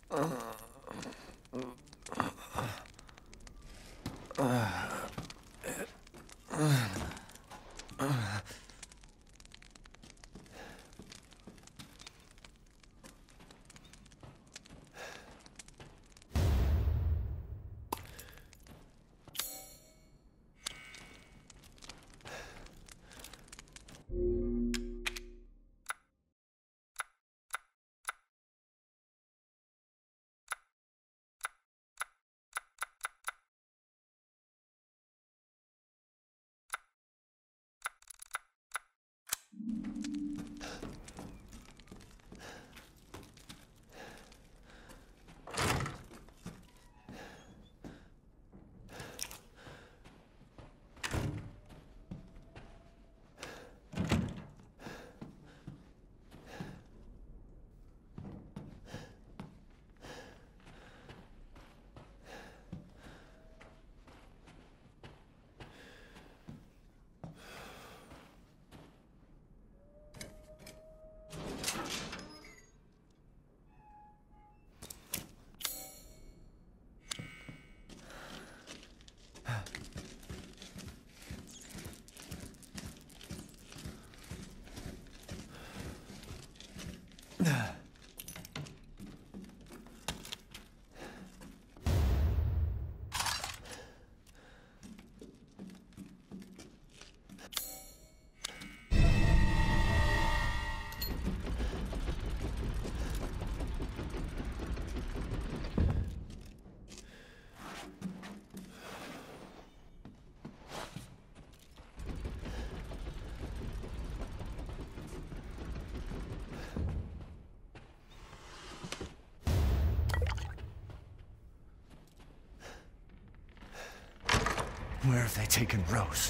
Where have they taken Rose?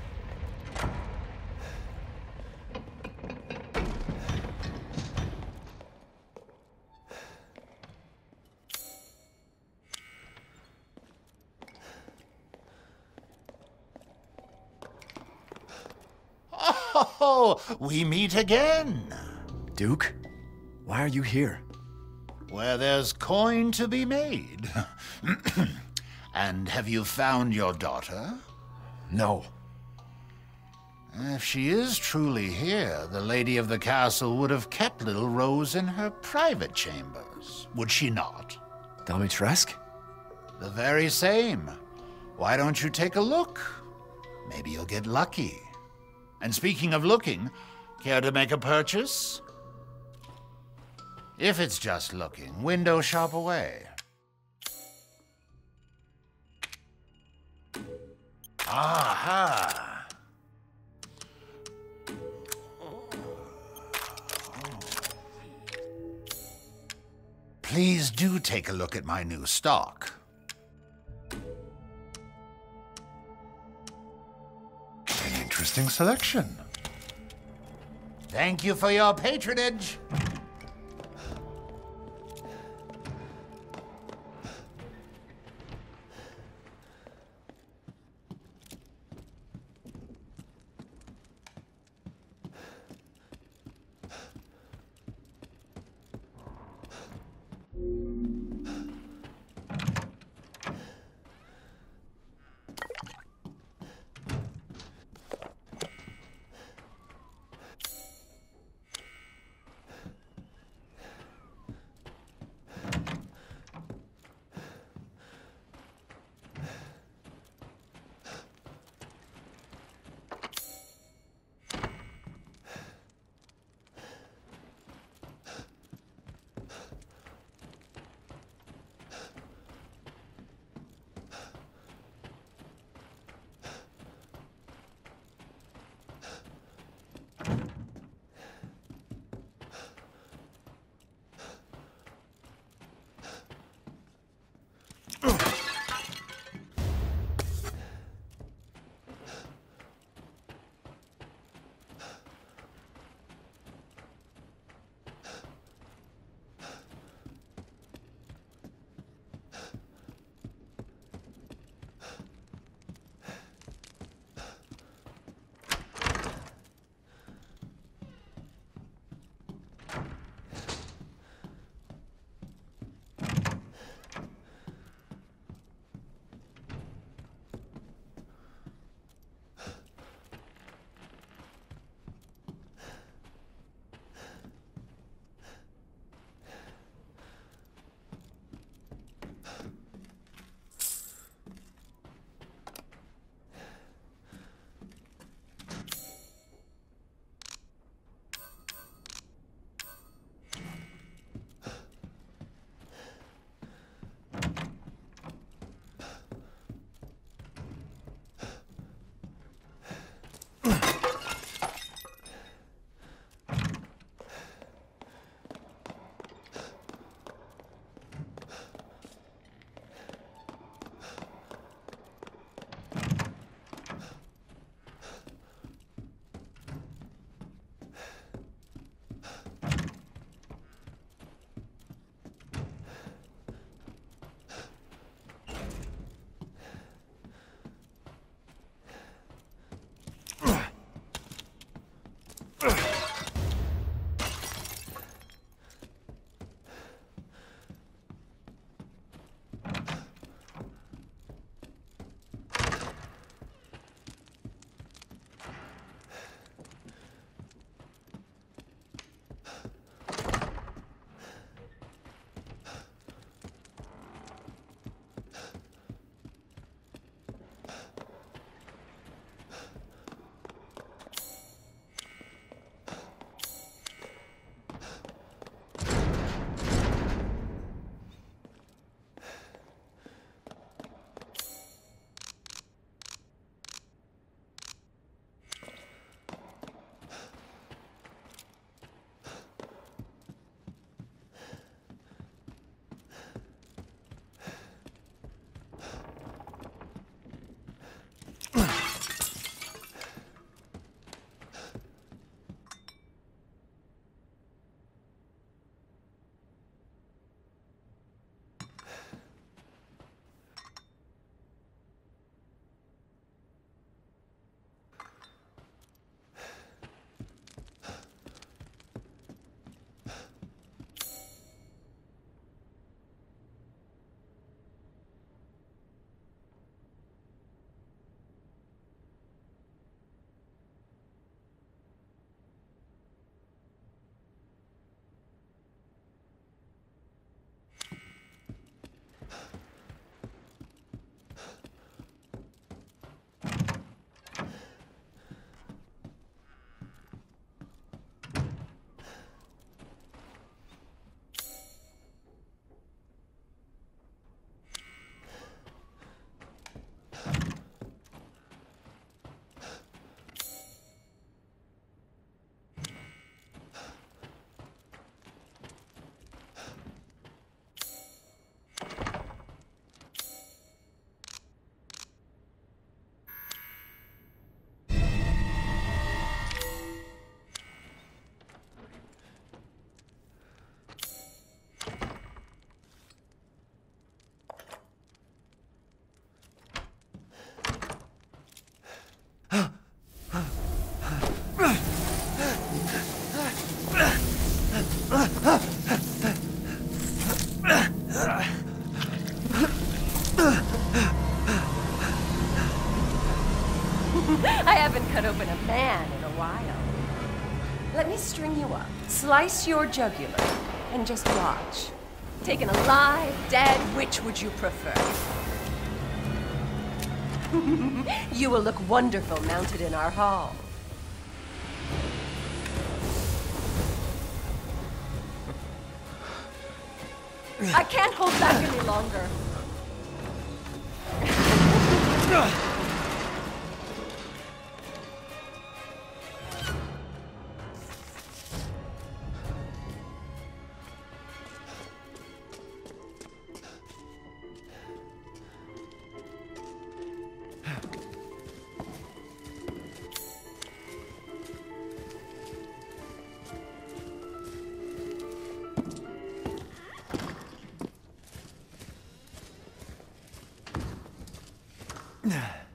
Oh, we meet again. Duke? Why are you here? Where there's coin to be made. And have you found your daughter? No. If she is truly here, the lady of the castle would have kept little Rose in her private chambers, would she not? Dimitrescu? The very same. Why don't you take a look? Maybe you'll get lucky. And speaking of looking, care to make a purchase? If it's just looking, window shop away. Aha! Please do take a look at my new stock. An interesting selection. Thank you for your patronage. I haven't cut open a man in a while. Let me string you up, slice your jugular, and just watch. Taken alive, dead, which would you prefer? You will look wonderful mounted in our hall. I can't hold back any longer. Nah.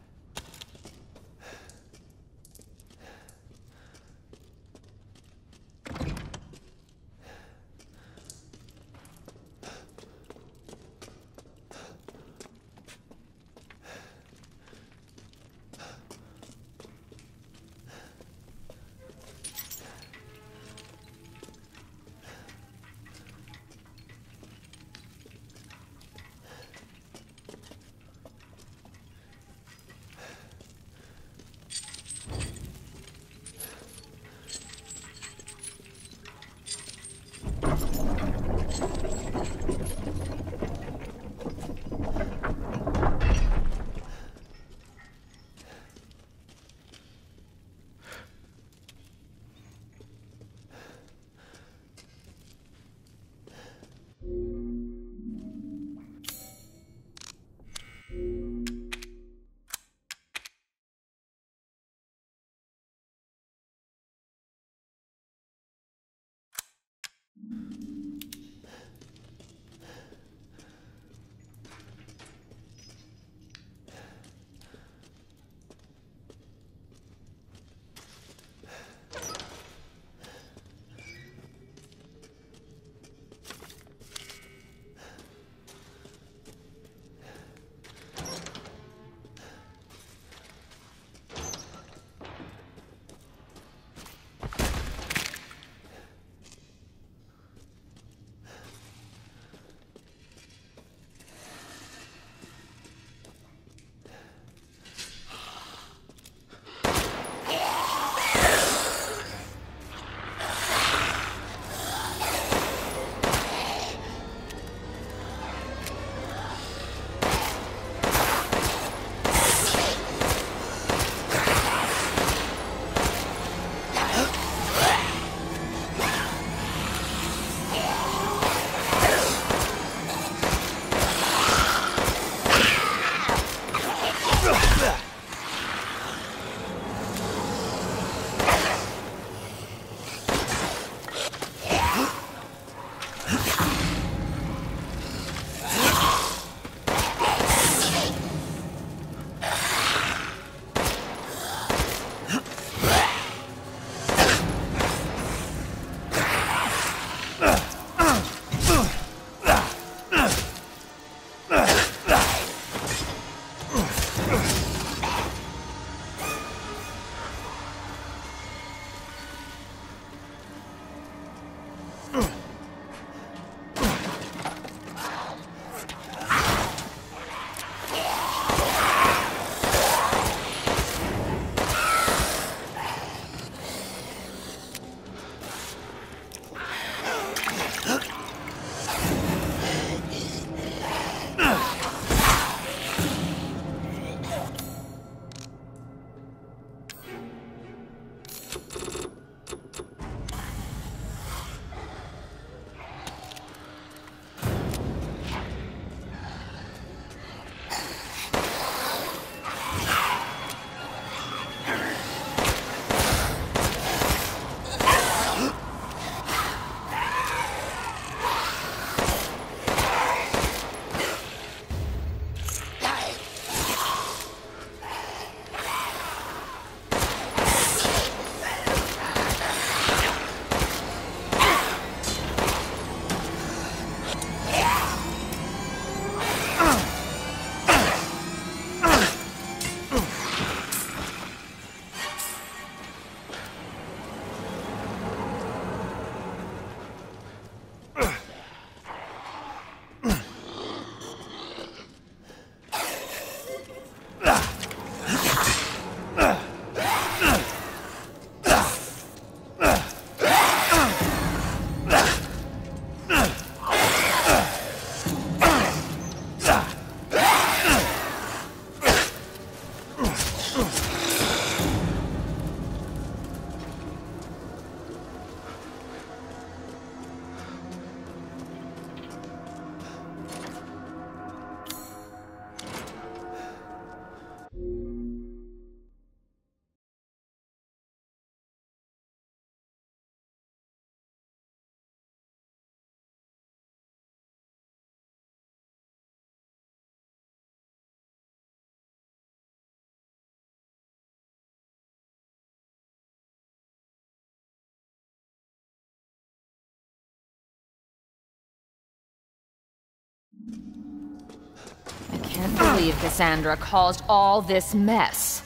believe Cassandra caused all this mess.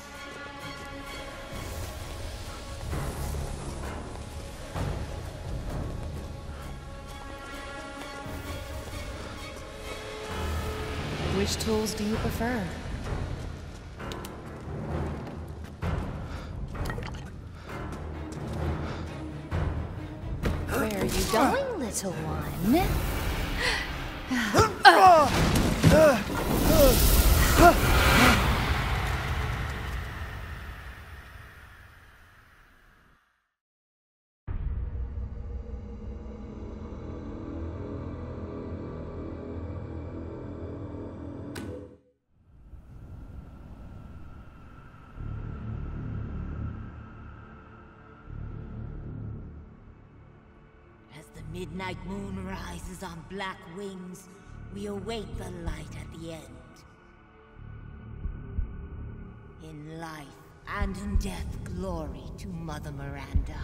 Which tools do you prefer? Where are you going, little one? As the midnight moon rises on black wings, we await the light at the end. In life and in death, glory to Mother Miranda.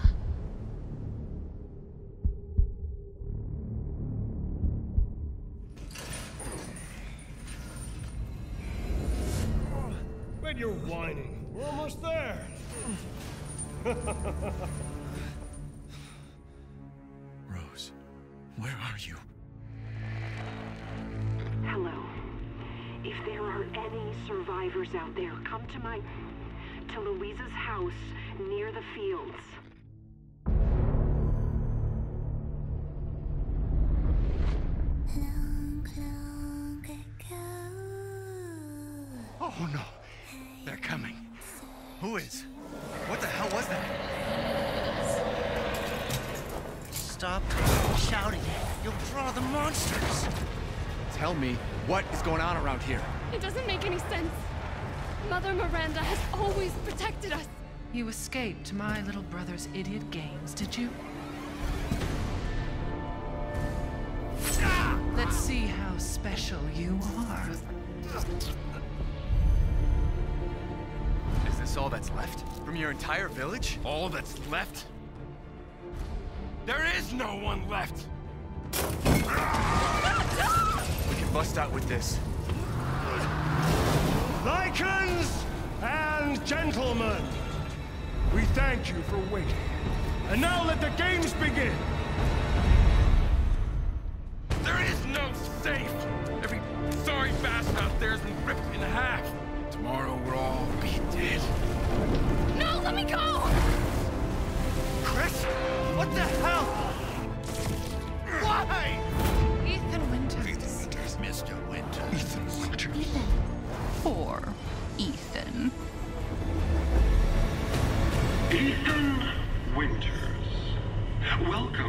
Quit your whining. We're almost there. Rose, where are you? Hello. If there are any survivors out there, come to Louisa's house near the fields. Oh no, they're coming. Who is? What the hell was that? Stop shouting. You'll draw the monsters. Tell me, what is going on around here? It doesn't make any sense. Mother Miranda has always protected us. You escaped my little brother's idiot games, did you? Let's see how special you are. Is this all that's left? From your entire village? All that's left? There is no one left! We can bust out with this. Lycans and gentlemen, we thank you for waiting. And now let the games begin! There is no safe! Every sorry bastard out there has been ripped in half. Tomorrow we'll all be dead. No, let me go! Chris? What the hell? Why? Ethan Winters. Mr. Winters. Ethan Winters. Ethan. Poor Ethan. Ethan Winters. Welcome.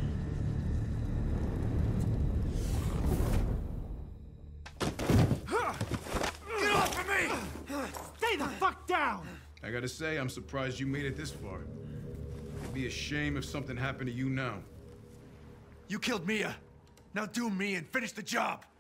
Get off of me! Stay the fuck down! I gotta say, I'm surprised you made it this far. It'd be a shame if something happened to you now. You killed Mia. Now do me and finish the job.